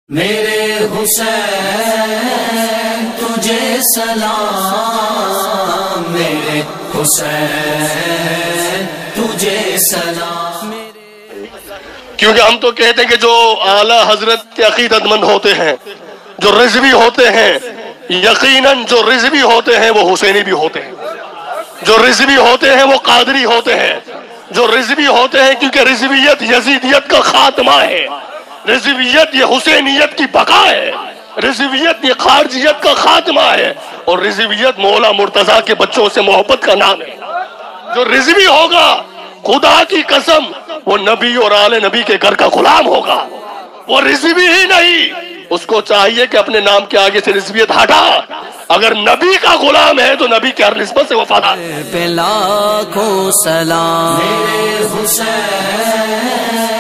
मेरे हुसैन तुझे सलाम, मेरे हुसैन तुझे सलाम। क्योंकि हम तो कहते हैं कि जो आला हजरत के अकीदतमंद होते हैं, जो रिजवी होते हैं, यकीनन जो रिजवी होते हैं वो हुसैनी भी होते हैं। जो रिजवी होते हैं वो कादरी होते हैं। जो रिजवी होते हैं, क्योंकि रिजवियत यजीदियत का खात्मा है, रिजवियत ये हुसैनियत की बका है, रिजवियत ये खारजियत का खात्मा है, और रिजवियत मौला मुर्तजा के बच्चों से मोहब्बत का नाम है। जो रिजवी होगा, खुदा की कसम, वो नबी और आले नबी के घर का गुलाम होगा। वो रिजवी ही नहीं, उसको चाहिए कि अपने नाम के आगे से रिजवियत हटा। अगर नबी का गुलाम है तो नबी के हर निस्बत से वफादार। पे लाखों सलाम मेरे हुसैन।